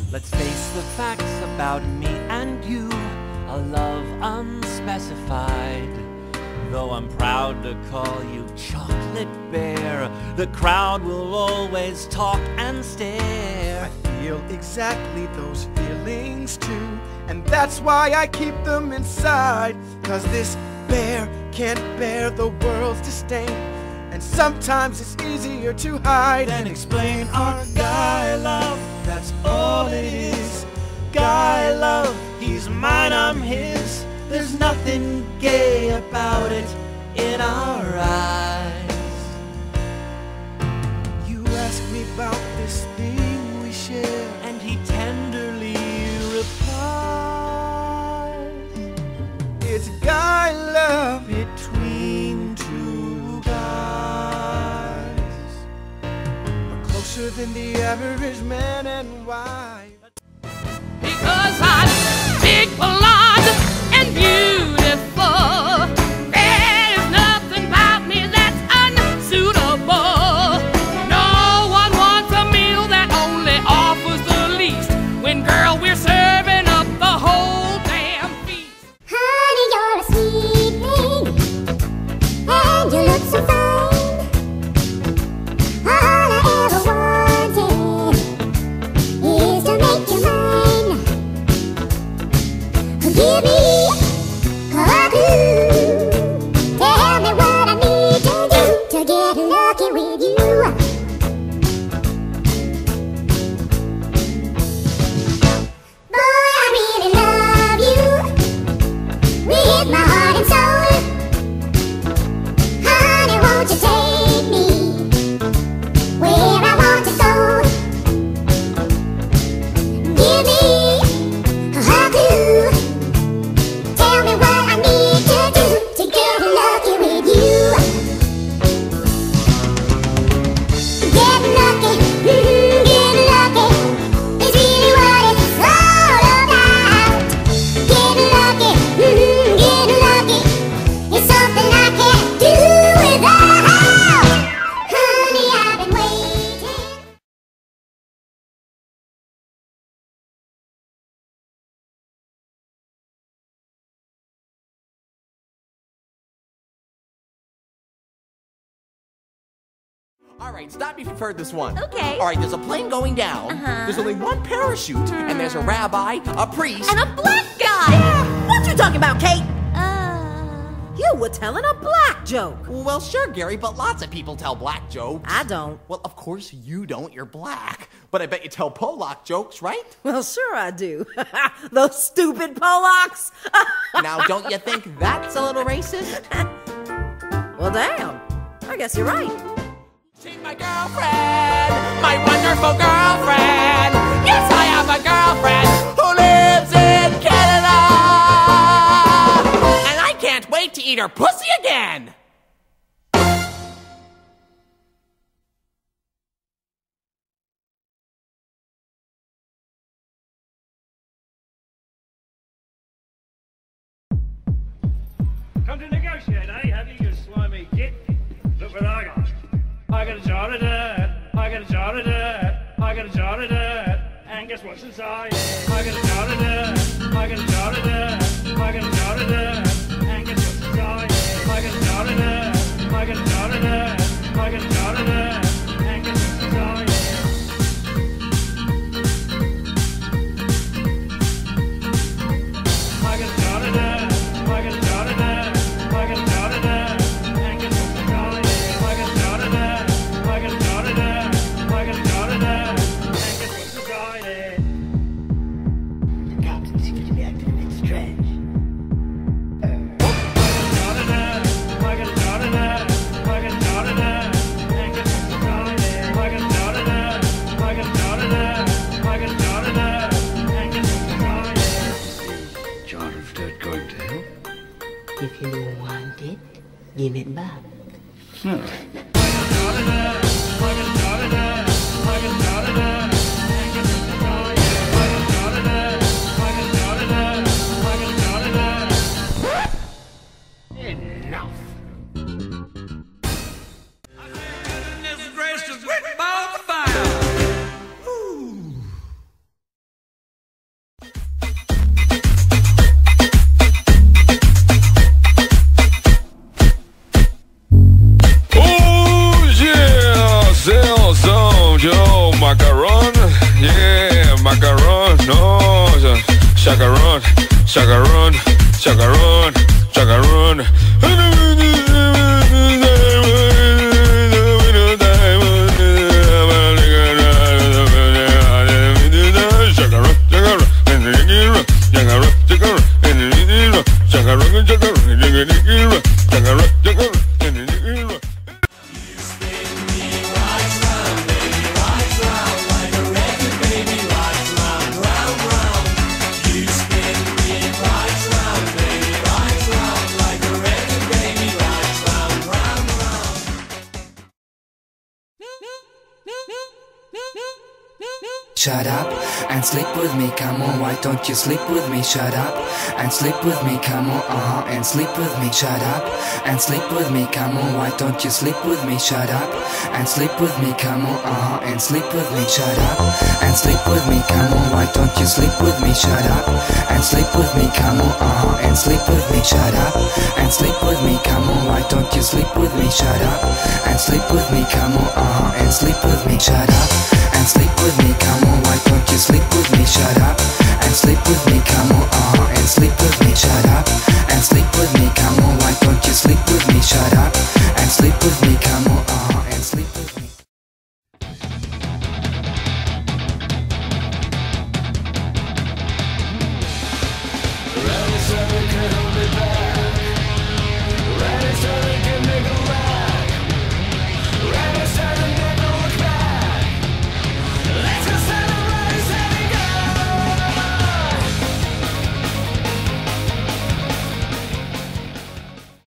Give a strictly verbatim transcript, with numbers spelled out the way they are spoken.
Let's face the facts about me and you, a love unspecified. Though I'm proud to call you Chocolate Bear, the crowd will always talk and stare. I feel exactly those feelings too, and that's why I keep them inside. Cause this bear can't bear the world's disdain, and sometimes it's easier to hide Then explain our guy love, that's all it is. Guy love, he's mine, I'm his. There's nothing gay about it in our eyes. You ask me about this thing we share, And he tenderly replies, it's guy love between two guys. We're closer than the average man and wife. Because I'm big, blonde, and beautiful. There's nothing about me that's unsuitable. No one wants a meal that only offers the least. When, girl, we're serving up the whole damn feast. Honey, you're a sweet thing, and you look so fine. All I ever wanted is to make you mine. Give me a clue, tell me what I need to do to get lucky with you. Boy, I really love you with my heart and soul. Honey, won't you take me where I want to go? Give me a clue, tell me what I need to do to get lucky with you. Get lucky, mm, get lucky is really what it's all about. Get lucky, mm, get lucky is something I can't do without. Honey, I've been waiting. Alright, stop me if you've heard this one. Okay. Alright, there's a plane going down. Uh-huh. There's only one parachute, and there's a rabbi, a priest. And a black guy! What you talking about, Kate? Uh, You were telling a black joke. Well, sure, Gary, but lots of people tell black jokes. I don't. Well, of course you don't. You're black. But I bet you tell Polak jokes, right? Well, sure I do. Those stupid Polacks. Now, don't you think that's a little racist? Well, damn. I guess you're right. She's my girlfriend, my wonderful girlfriend. Yes, I have a girlfriend who lives in Canada. And I can't wait to eat her pussy again. Come to negotiate, eh? Have you, you slimy git? Look what I got. I got a jar of dirt. I got a jar of dirt. I got a jar of dirt. And guess what's inside it? I got a jar of dirt. I got a jar of dirt. I got a jar of dirt. And guess what's inside it? I got a jar of dirt. I got a jar of dirt. I got a jar of dirt. And guess what's inside it? I got a jar of dirt. I got a jar of dirt. I got a jar of dirt. And guess what's inside it? I got a jar of dirt. I got a jar of dirt. I got a jar of dirt. And guess what's inside it? The captain seems to be acting a bit strange. Jar of dirt going to help? If you want it, give it back. Chacarone, chacarone, chacarone, chacarone. Shut up and sleep with me, come on, why don't you sleep with me? Shut up and sleep with me, come on, uh-huh, and sleep with me. Shut up and sleep with me, come on, why don't you sleep with me? Shut up and sleep with me, come on, uh-huh, and sleep with me. Shut up and sleep with me, come on, why don't you sleep with me? Shut up and sleep with me, come on, uh-huh, and sleep with me. Shut up and sleep with me, come on, why don't you sleep with me? Shut up and sleep with me, come on, uh-huh, and sleep with me. Shut up and sleep with me, come on, why don't you sleep